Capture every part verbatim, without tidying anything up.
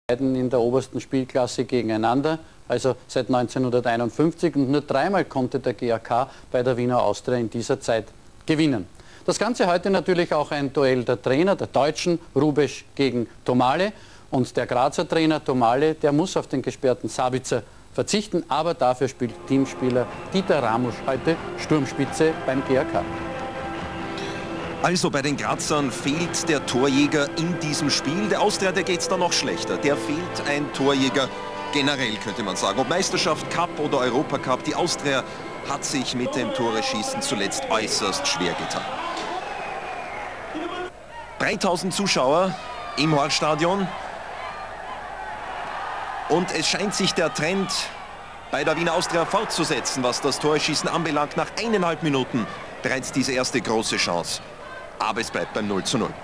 in der obersten Spielklasse gegeneinander, also seit neunzehnhunderteinundfünfzig, und nur dreimal konnte der G A K bei der Wiener Austria in dieser Zeit gewinnen. Das Ganze heute natürlich auch ein Duell der Trainer, der Deutschen, Hrubesch gegen Tomale, und der Grazer Trainer Tomale, der muss auf den gesperrten Sabitzer verzichten, aber dafür spielt Teamspieler Dieter Ramusch heute Sturmspitze beim G A K. Also bei den Grazern fehlt der Torjäger in diesem Spiel. Der Austria, der geht es da noch schlechter. Der fehlt ein Torjäger generell, könnte man sagen. Ob Meisterschaft, Cup oder Europacup, die Austria hat sich mit dem Tore-Schießen zuletzt äußerst schwer getan. dreitausend Zuschauer im Horststadion. Und es scheint sich der Trend bei der Wiener Austria fortzusetzen, was das Tore-Schießen anbelangt. Nach eineinhalb Minuten bereits diese erste große Chance. Aber es bleibt beim null zu null.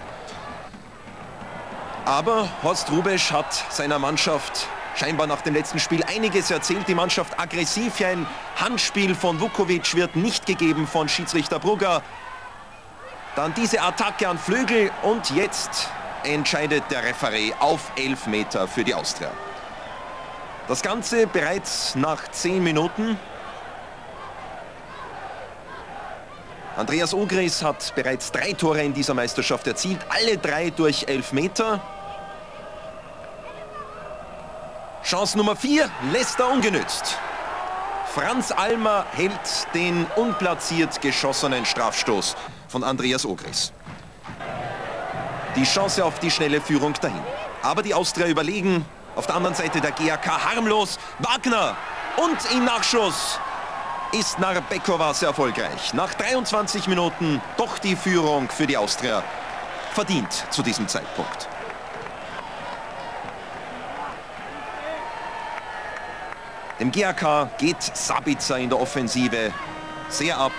Aber Horst Hrubesch hat seiner Mannschaft scheinbar nach dem letzten Spiel einiges erzählt. Die Mannschaft aggressiv. Ein Handspiel von Vukovic wird nicht gegeben von Schiedsrichter Brugger. Dann diese Attacke an Flügel und jetzt entscheidet der Referee auf elf Meter für die Austria. Das Ganze bereits nach zehn Minuten. Andreas Ogris hat bereits drei Tore in dieser Meisterschaft erzielt, alle drei durch Elfmeter. Chance Nummer vier lässt er ungenützt. Franz Almer hält den unplatziert geschossenen Strafstoß von Andreas Ogris. Die Chance auf die schnelle Führung dahin. Aber die Austria überlegen. Auf der anderen Seite der G A K harmlos. Wagner und im Nachschuss ist Narbekowas erfolgreich. Nach dreiundzwanzig Minuten doch die Führung für die Austria. Verdient zu diesem Zeitpunkt. Dem G A K geht Sabitzer in der Offensive sehr ab.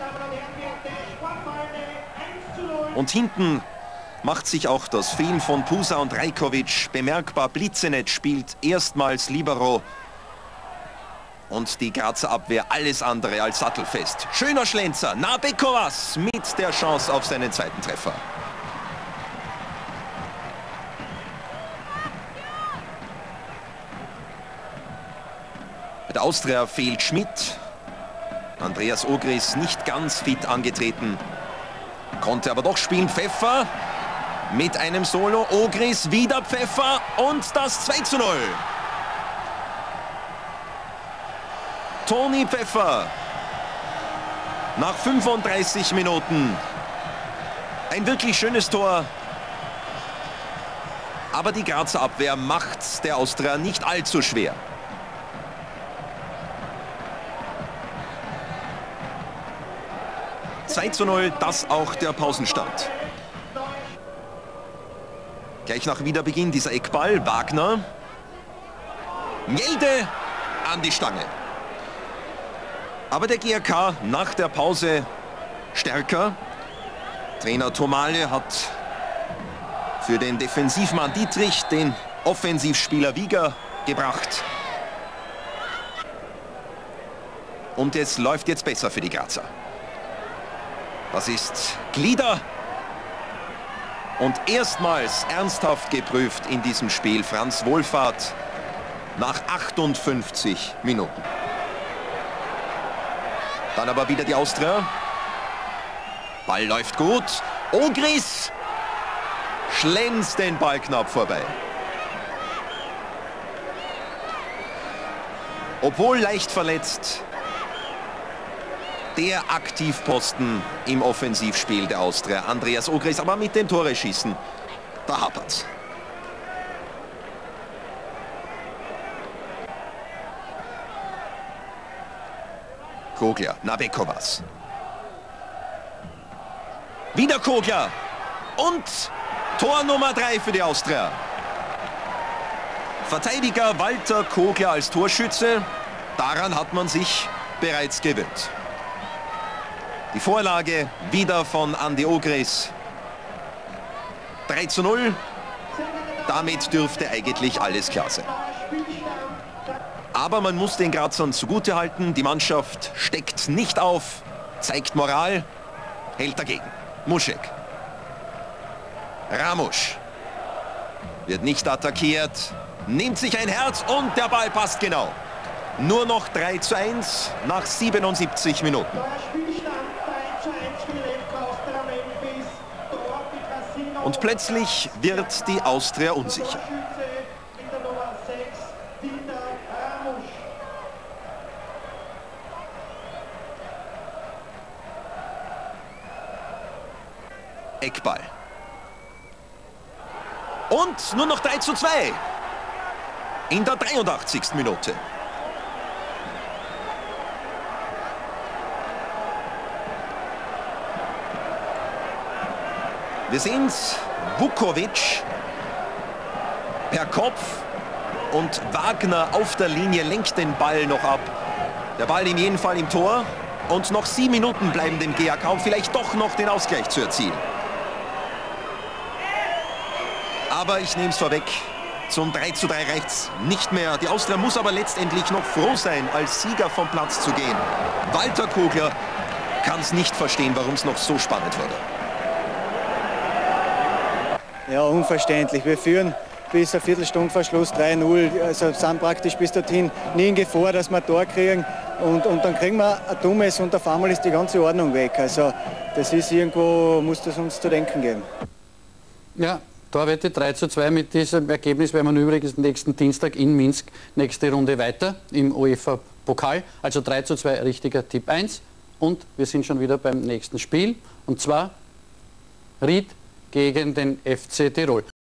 Und hinten macht sich auch das Fehlen von Pusa und Rajkovic bemerkbar. Blitzenet spielt erstmals Libero. Und die Grazer Abwehr alles andere als sattelfest. Schöner Schlenzer, Narbekowas mit der Chance auf seinen zweiten Treffer. Bei der Austria fehlt Schmidt. Andreas Ogris nicht ganz fit angetreten. Konnte aber doch spielen. Pfeffer mit einem Solo. Ogris wieder Pfeffer und das zwei zu null. Toni Pfeffer. Nach fünfunddreißig Minuten. Ein wirklich schönes Tor. Aber die Grazer Abwehr macht der Austria nicht allzu schwer. zwei zu null, das auch der Pausenstand. Gleich nach Wiederbeginn dieser Eckball. Wagner. Mjelde an die Stange. Aber der G A K nach der Pause stärker. Trainer Tomale hat für den Defensivmann Dietrich den Offensivspieler Wieger gebracht. Und es läuft jetzt besser für die Grazer. Das ist Glieder. Und erstmals ernsthaft geprüft in diesem Spiel Franz Wohlfahrt nach achtundfünfzig Minuten. Dann aber wieder die Austria. Ball läuft gut. Ogris schlänzt den Ball knapp vorbei. Obwohl leicht verletzt, der Aktivposten im Offensivspiel der Austria. Andreas Ogris, aber mit dem Tore-Schießen, da hapert's. Kogler, Narbekowas. Wieder Kogler. Und Tor Nummer drei für die Austria. Verteidiger Walter Kogler als Torschütze. Daran hat man sich bereits gewöhnt. Die Vorlage wieder von Andi Ogris. drei zu null. Damit dürfte eigentlich alles klar sein. Aber man muss den Grazern zugutehalten. Die Mannschaft steckt nicht auf, zeigt Moral, hält dagegen. Muschek. Ramusch. Wird nicht attackiert, nimmt sich ein Herz und der Ball passt genau. Nur noch drei zu eins nach siebenundsiebzig Minuten. Und plötzlich wird die Austria unsicher. Eckball. Und nur noch drei zu zwei. In der dreiundachtzigsten Minute. Wir sehen's, Vukovic per Kopf und Wagner auf der Linie lenkt den Ball noch ab. Der Ball in jedem Fall im Tor und noch sieben Minuten bleiben dem G A K, um vielleicht doch noch den Ausgleich zu erzielen. Aber ich nehme es vorweg, zum drei zu drei reicht's nicht mehr. Die Austria muss aber letztendlich noch froh sein, als Sieger vom Platz zu gehen. Walter Kogler kann es nicht verstehen, warum es noch so spannend wurde. Ja, unverständlich. Wir führen bis eine Viertelstunde vor Schluss drei null. Also sind praktisch bis dorthin nie in Gefahr, dass wir ein Tor kriegen. Und, und dann kriegen wir ein dummes und auf einmal ist die ganze Ordnung weg. Also das ist irgendwo, muss das uns zu denken geben. Ja, Torwette drei zu zwei. Mit diesem Ergebnis werden wir übrigens nächsten Dienstag in Minsk nächste Runde weiter im UEFA-Pokal. Also drei zu zwei, richtiger Tipp eins. Und wir sind schon wieder beim nächsten Spiel. Und zwar Ried gegen den F C Tirol.